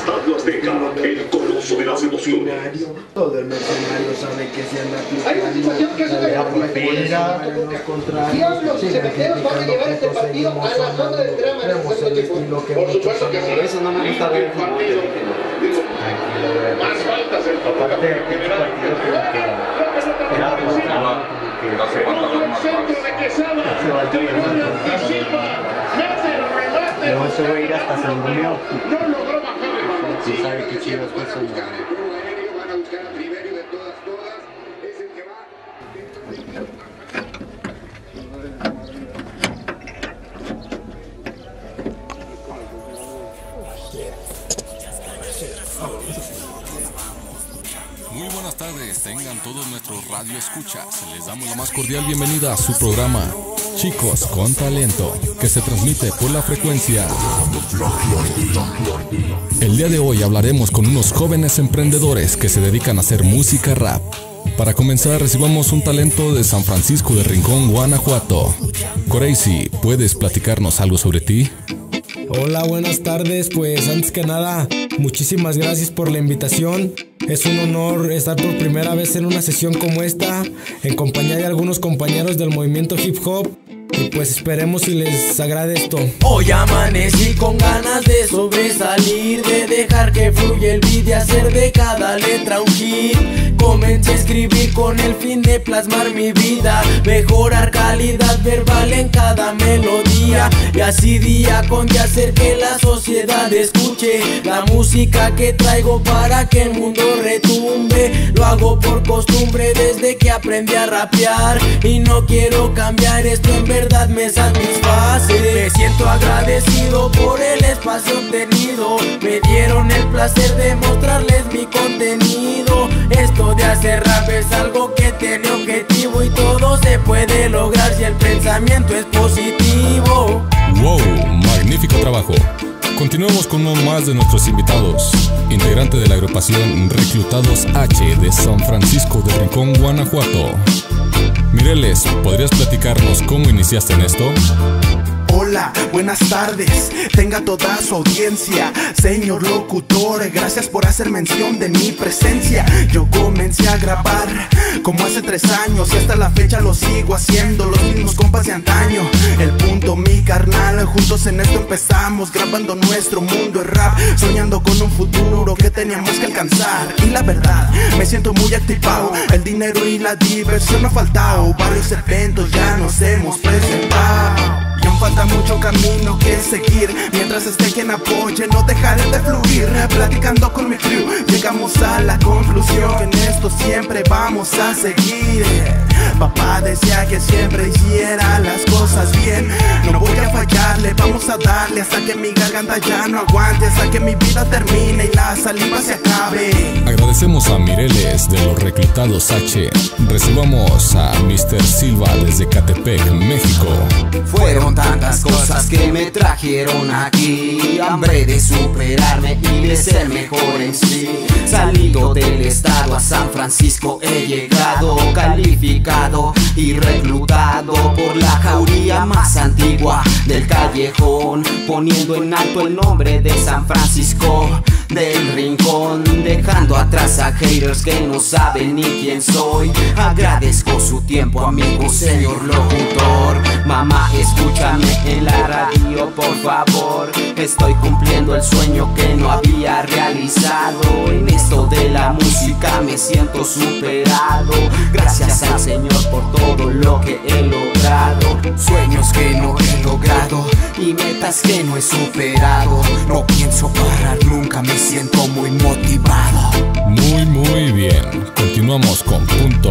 Estadio Azteca, el coloso de las emociones. Todo el mercenario sabe que se anda Hay una situación que es una diablos y cementeros van a llevar este partido a la zona del drama en el segundo tiempo. Por supuesto que sí. Eso no me gusta ver el partido. Más faltas el aparte de que era centro de Quesada. luego se va a ir hasta San Antonio. No logró bajar el balón. Sí, sabe qué chido después son. Van a buscar a Ribery de todas, es el que va. Muy buenas tardes, tengan todos nuestros radio escuchas. Les damos la más cordial bienvenida a su programa Chicos con Talento, que se transmite por la frecuencia. El día de hoy hablaremos con unos jóvenes emprendedores que se dedican a hacer música rap. Para comenzar, recibamos un talento de San Francisco de Rincón, Guanajuato. Crazy, ¿puedes platicarnos algo sobre ti? Hola, buenas tardes. Pues antes que nada, muchísimas gracias por la invitación. Es un honor estar por primera vez en una sesión como esta, en compañía de algunos compañeros del movimiento hip hop. Y pues esperemos si les agrade esto. Hoy amanecí con ganas de sobresalir, de dejar que fluya el beat, de hacer de cada letra un hit. Comencé a escribir con el fin de plasmar mi vida, mejorar calidad verbal en cada melodía, y así día con día hacer que la sociedad escuche la música que traigo para que el mundo retumbe. Lo hago por costumbre desde que aprendí a rapear, y no quiero cambiar, esto en verdad me satisface. Me siento agradecido por el espacio obtenido, me dieron el placer de mostrarles mi contenido. Esto de hacer rap es algo que tiene objetivo, y todo se puede lograr si el pensamiento es positivo. ¡Wow! Magnífico trabajo. Continuamos con uno más de nuestros invitados, integrante de la agrupación Reclutados H de San Francisco de Rincón, Guanajuato. Mireles, ¿podrías platicarnos cómo iniciaste en esto? Hola, buenas tardes, tenga toda su audiencia. Señor locutor, gracias por hacer mención de mi presencia. Yo comencé a grabar como hace 3 años, y hasta la fecha lo sigo haciendo, los mismos compas de antaño. El punto, mi carnal, juntos en esto empezamos, grabando nuestro mundo es rap, soñando con un futuro que teníamos que alcanzar. Y la verdad, me siento muy activado, el dinero y la diversión no ha faltado, varios eventos ya nos hemos presentado. Y aún falta mucho camino que seguir, mientras esté quien apoye no dejaré de fluir. Platicando con mi crew llegamos a la conclusión, en esto siempre vamos a seguir. Papá decía que siempre hiciera las cosas bien, no voy a fallarle, vamos a darle hasta que mi garganta ya no aguante, hasta que mi vida termine y la saliva se acabe. Agradecemos a Mireles de los Reclutados H. Recibamos a Mr. Silva desde Catepec, México. Fueron tantas cosas que me trajeron aquí, hambre de superarme y de ser mejor en sí. Salido del estado a San Francisco he llegado, calificado y reclutado por la jauría más antigua del callejón, poniendo en alto el nombre de San Francisco del Rincón, dejando atrás a haters que no saben ni quién soy. Agradezco su tiempo, amigo señor locutor. Mamá, escúchame en la radio, por favor. Estoy cumpliendo el sueño que no había realizado. En esto de la música me siento superado. Gracias al Señor por todo lo que he logrado. Sueños que no he logrado y metas que no he superado. No pienso parar nunca, me siento muy motivado. Muy bien. Continuamos con punto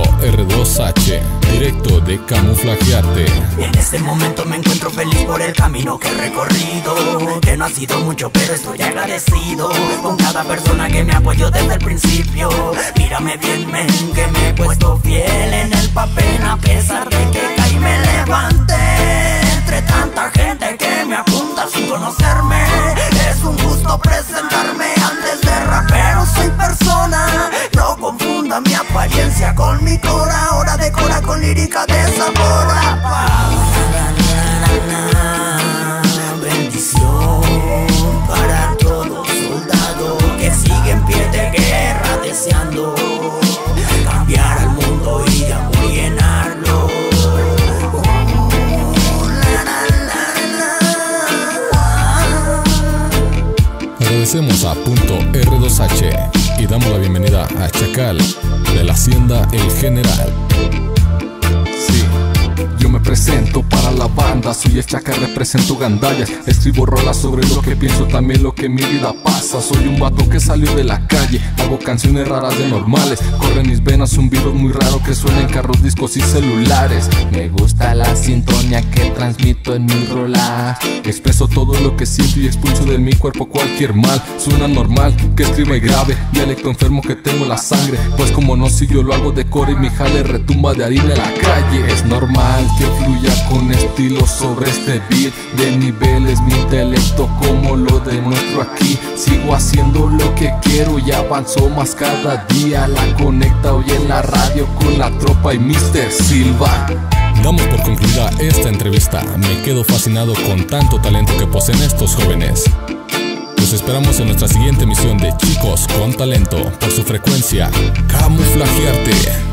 R2H, directo de Camuflajearte. En este momento me encuentro feliz por el camino que he recorrido, que no ha sido mucho pero estoy agradecido con cada persona que me apoyó desde el principio. Mírame bien, men, que me he puesto fiel en el papel, a pesar de que caí me levanté entre tanta gente que me apunta sin conocerme. Es un gusto presentarme, antes de rapero soy persona. No confunda mi apariencia con mi cora, ahora decora con lírica de sabor. Bendición para todo soldado. Agradecemos a .R2H y damos la bienvenida a Chacal de la Hacienda El General. Sí, yo me presento para la banda, soy el Chacal, represento gandallas. Escribo rolas sobre lo que pienso, también lo que en mi vida pasa. Soy un vato que salió de la calle, hago canciones raras de normales. Corre en mis venas un virus muy raro que suena en carros, discos y celulares. Me gusta la sintonía que transmito en mi rola. Expreso todo lo que siento y expulso de mi cuerpo cualquier mal. Suena normal que escriba y grabe, dialecto enfermo que tengo en la sangre. Pues como no, si yo lo hago de core y mi jale retumba de harina en la calle. Es normal que fluya con estilo sobre este beat. De niveles mi intelecto como lo demuestro aquí. Sigo haciendo lo que quiero y avanzo más cada día. La conecta hoy en la radio con la tropa y Mr. Silva. Damos por concluida esta entrevista. Me quedo fascinado con tanto talento que poseen estos jóvenes. Los esperamos en nuestra siguiente emisión de Chicos con Talento por su frecuencia Camuflajearte.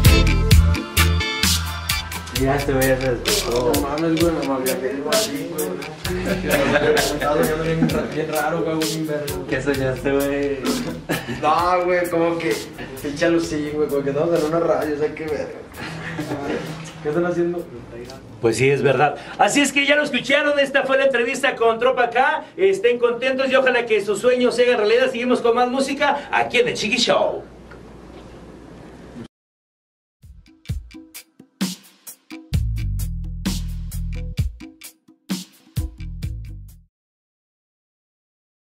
Ya este güey se despertó. No mames, güey, me malviajé así, güey. Estaba soñando bien raro, güey, un verbo. ¿Qué soñaste, güey? No, güey, como que pinche alucín, güey, como que estamos en una radio, o sea, qué verga. ¿Qué están haciendo? Pues sí, es verdad. Así es que ya lo escucharon, esta fue la entrevista con Tropa K. Estén contentos y ojalá que sus sueños se hagan realidad. Seguimos con más música aquí en The Chiqui Show.